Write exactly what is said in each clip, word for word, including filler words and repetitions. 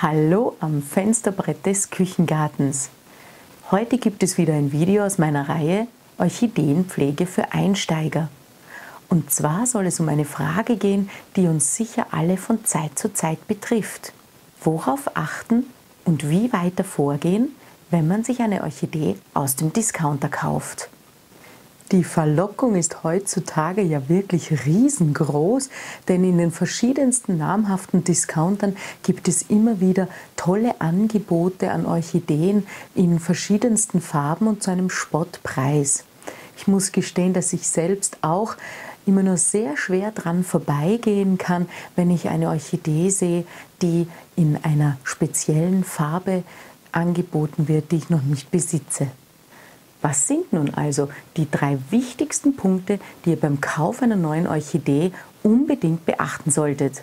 Hallo am Fensterbrett des Küchengartens. Heute gibt es wieder ein Video aus meiner Reihe Orchideenpflege für Einsteiger. Und zwar soll es um eine Frage gehen, die uns sicher alle von Zeit zu Zeit betrifft. Worauf achten und wie weiter vorgehen, wenn man sich eine Orchidee aus dem Discounter kauft? Die Verlockung ist heutzutage ja wirklich riesengroß, denn in den verschiedensten namhaften Discountern gibt es immer wieder tolle Angebote an Orchideen in verschiedensten Farben und zu einem Spottpreis. Ich muss gestehen, dass ich selbst auch immer nur sehr schwer dran vorbeigehen kann, wenn ich eine Orchidee sehe, die in einer speziellen Farbe angeboten wird, die ich noch nicht besitze. Was sind nun also die drei wichtigsten Punkte, die ihr beim Kauf einer neuen Orchidee unbedingt beachten solltet?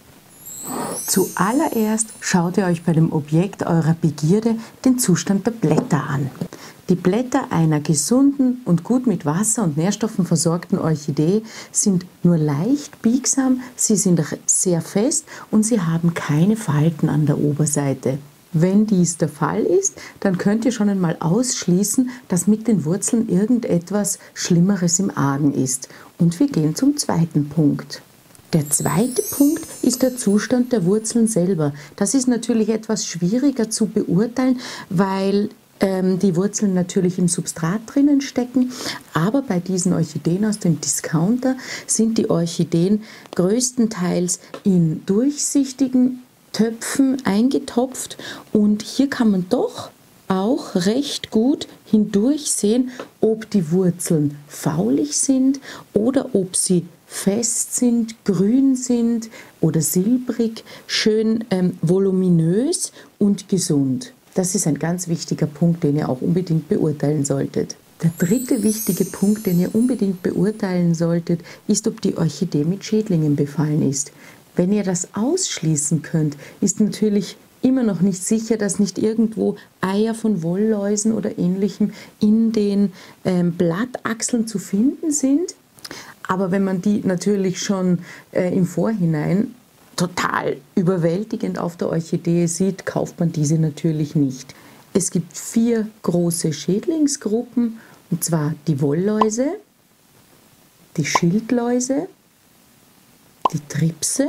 Zuallererst schaut ihr euch bei dem Objekt eurer Begierde den Zustand der Blätter an. Die Blätter einer gesunden und gut mit Wasser und Nährstoffen versorgten Orchidee sind nur leicht biegsam, sie sind sehr fest und sie haben keine Falten an der Oberseite. Wenn dies der Fall ist, dann könnt ihr schon einmal ausschließen, dass mit den Wurzeln irgendetwas Schlimmeres im Argen ist. Und wir gehen zum zweiten Punkt. Der zweite Punkt ist der Zustand der Wurzeln selber. Das ist natürlich etwas schwieriger zu beurteilen, weil ähm, die Wurzeln natürlich im Substrat drinnen stecken. Aber bei diesen Orchideen aus dem Discounter sind die Orchideen größtenteils in durchsichtigen Töpfen eingetopft und hier kann man doch auch recht gut hindurch sehen, ob die Wurzeln faulig sind oder ob sie fest sind, grün sind oder silbrig, schön ähm, voluminös und gesund. Das ist ein ganz wichtiger Punkt, den ihr auch unbedingt beurteilen solltet. Der dritte wichtige Punkt, den ihr unbedingt beurteilen solltet, ist, ob die Orchidee mit Schädlingen befallen ist. Wenn ihr das ausschließen könnt, ist natürlich immer noch nicht sicher, dass nicht irgendwo Eier von Wollläusen oder Ähnlichem in den ähm, Blattachseln zu finden sind. Aber wenn man die natürlich schon äh, im Vorhinein total überwältigend auf der Orchidee sieht, kauft man diese natürlich nicht. Es gibt vier große Schädlingsgruppen, und zwar die Wollläuse, die Schildläuse, die Tripse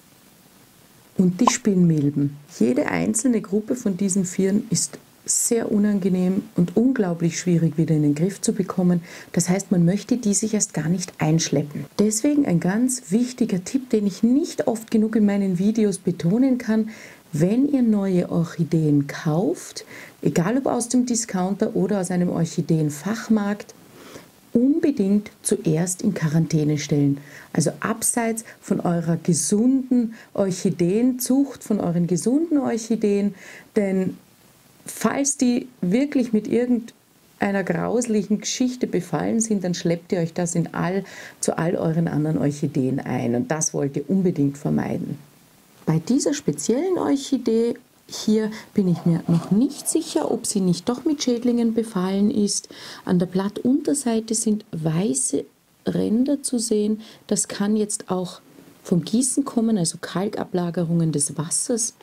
und die Spinnmilben. Jede einzelne Gruppe von diesen Vieren ist sehr unangenehm und unglaublich schwierig wieder in den Griff zu bekommen. Das heißt, man möchte die sich erst gar nicht einschleppen. Deswegen ein ganz wichtiger Tipp, den ich nicht oft genug in meinen Videos betonen kann: Wenn ihr neue Orchideen kauft, egal ob aus dem Discounter oder aus einem Orchideenfachmarkt, unbedingt zuerst in Quarantäne stellen. Also abseits von eurer gesunden Orchideenzucht, von euren gesunden Orchideen, denn falls die wirklich mit irgendeiner grauslichen Geschichte befallen sind, dann schleppt ihr euch das in all, zu all euren anderen Orchideen ein und das wollt ihr unbedingt vermeiden. Bei dieser speziellen Orchidee hier bin ich mir noch nicht sicher, ob sie nicht doch mit Schädlingen befallen ist. An der Blattunterseite sind weiße Ränder zu sehen. Das kann jetzt auch vom Gießen kommen, also Kalkablagerungen des Wassers.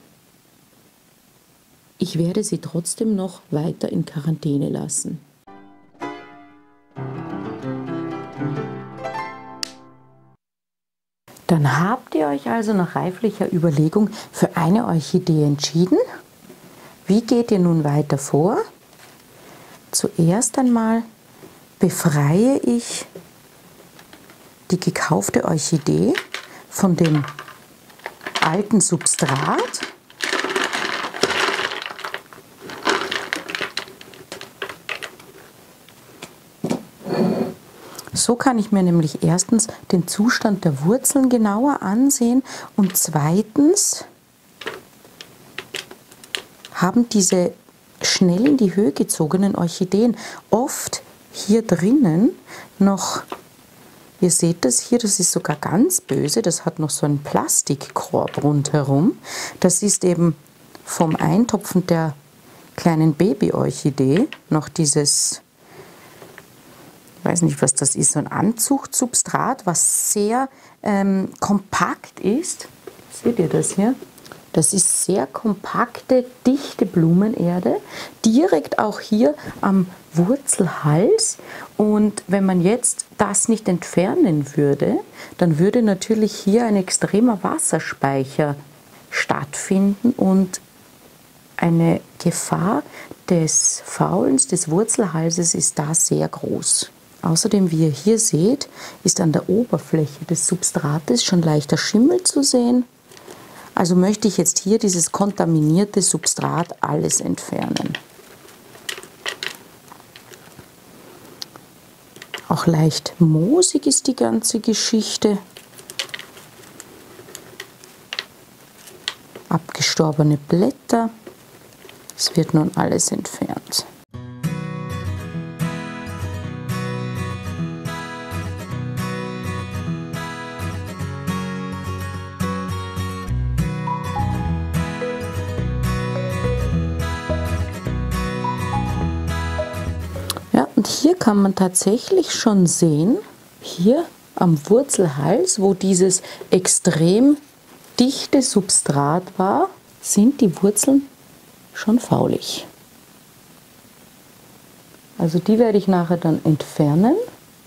Ich werde sie trotzdem noch weiter in Quarantäne lassen. Dann habt ihr euch also nach reiflicher Überlegung für eine Orchidee entschieden. Wie geht ihr nun weiter vor? Zuerst einmal befreie ich die gekaufte Orchidee von dem alten Substrat. So kann ich mir nämlich erstens den Zustand der Wurzeln genauer ansehen und zweitens haben diese schnell in die Höhe gezogenen Orchideen oft hier drinnen noch, ihr seht das hier, das ist sogar ganz böse, das hat noch so einen Plastikkorb rundherum. Das ist eben vom Eintopfen der kleinen Babyorchidee noch dieses, ich weiß nicht, was das ist, so ein Anzuchtsubstrat, was sehr ähm, kompakt ist. Seht ihr das hier? Das ist sehr kompakte, dichte Blumenerde, direkt auch hier am Wurzelhals. Und wenn man jetzt das nicht entfernen würde, dann würde natürlich hier ein extremer Wasserspeicher stattfinden und eine Gefahr des Faulens des Wurzelhalses ist da sehr groß. Außerdem, wie ihr hier seht, ist an der Oberfläche des Substrates schon leichter Schimmel zu sehen. Also möchte ich jetzt hier dieses kontaminierte Substrat alles entfernen. Auch leicht moosig ist die ganze Geschichte. Abgestorbene Blätter. Es wird nun alles entfernt. Ja, und hier kann man tatsächlich schon sehen, hier am Wurzelhals, wo dieses extrem dichte Substrat war, sind die Wurzeln schon faulig. Also die werde ich nachher dann entfernen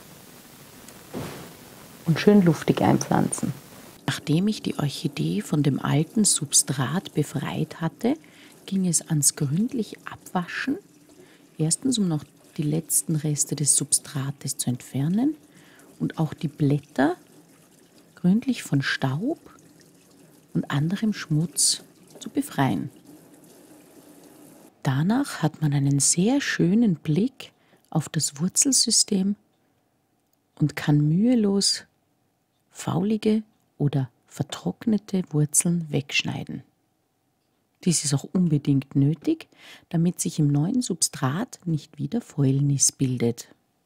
und schön luftig einpflanzen. Nachdem ich die Orchidee von dem alten Substrat befreit hatte, ging es ans gründlich Abwaschen. Erstens, um noch die letzten Reste des Substrates zu entfernen und auch die Blätter gründlich von Staub und anderem Schmutz zu befreien. Danach hat man einen sehr schönen Blick auf das Wurzelsystem und kann mühelos faulige oder vertrocknete Wurzeln wegschneiden. Dies ist auch unbedingt nötig, damit sich im neuen Substrat nicht wieder Fäulnis bildet.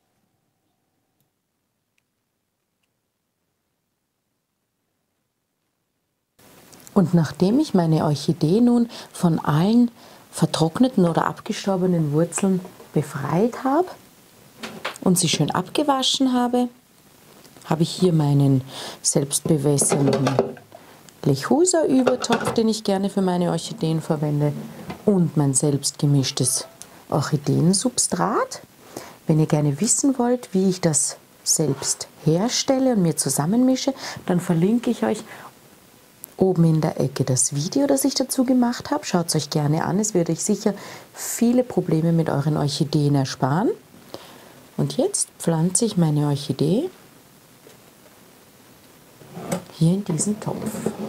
Und nachdem ich meine Orchidee nun von allen vertrockneten oder abgestorbenen Wurzeln befreit habe und sie schön abgewaschen habe, habe ich hier meinen selbstbewässernden Lechusa-Übertopf, den ich gerne für meine Orchideen verwende, und mein selbst gemischtes Orchideensubstrat. Wenn ihr gerne wissen wollt, wie ich das selbst herstelle und mir zusammenmische, dann verlinke ich euch oben in der Ecke das Video, das ich dazu gemacht habe. Schaut es euch gerne an, es wird euch sicher viele Probleme mit euren Orchideen ersparen. Und jetzt pflanze ich meine Orchidee hier in diesen Topf.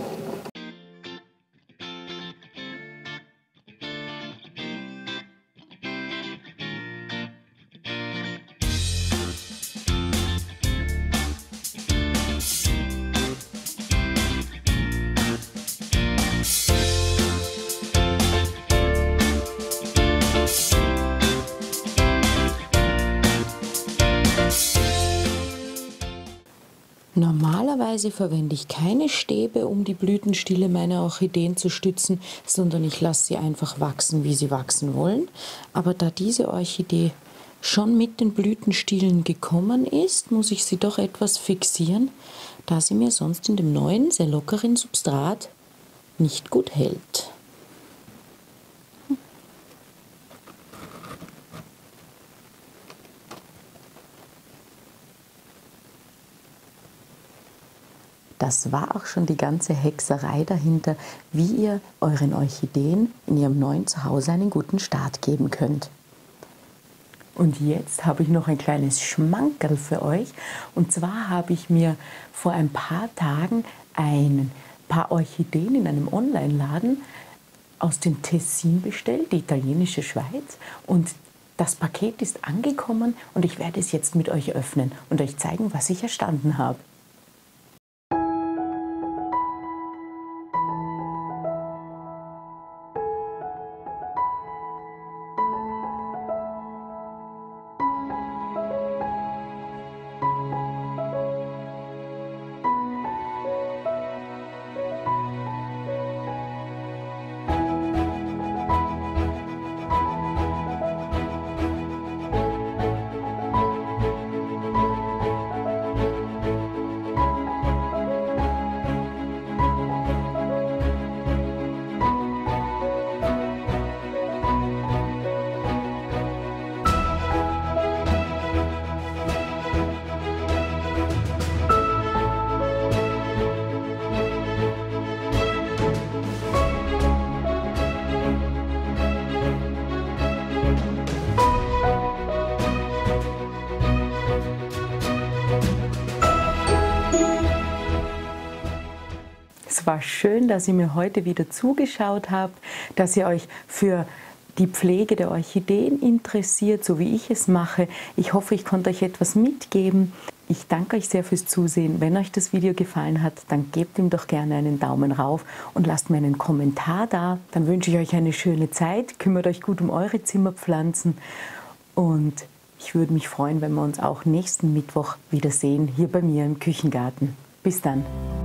Normalerweise verwende ich keine Stäbe, um die Blütenstiele meiner Orchideen zu stützen, sondern ich lasse sie einfach wachsen, wie sie wachsen wollen. Aber da diese Orchidee schon mit den Blütenstielen gekommen ist, muss ich sie doch etwas fixieren, da sie mir sonst in dem neuen, sehr lockeren Substrat nicht gut hält. Das war auch schon die ganze Hexerei dahinter, wie ihr euren Orchideen in ihrem neuen Zuhause einen guten Start geben könnt. Und jetzt habe ich noch ein kleines Schmankerl für euch. Und zwar habe ich mir vor ein paar Tagen ein paar Orchideen in einem Online-Laden aus dem Tessin bestellt, die italienische Schweiz. Und das Paket ist angekommen und ich werde es jetzt mit euch öffnen und euch zeigen, was ich erstanden habe. Es war schön, dass ihr mir heute wieder zugeschaut habt, dass ihr euch für die Pflege der Orchideen interessiert, so wie ich es mache. Ich hoffe, ich konnte euch etwas mitgeben. Ich danke euch sehr fürs Zusehen. Wenn euch das Video gefallen hat, dann gebt ihm doch gerne einen Daumen rauf und lasst mir einen Kommentar da. Dann wünsche ich euch eine schöne Zeit. Kümmert euch gut um eure Zimmerpflanzen. Und ich würde mich freuen, wenn wir uns auch nächsten Mittwoch wiedersehen, hier bei mir im Küchengarten. Bis dann.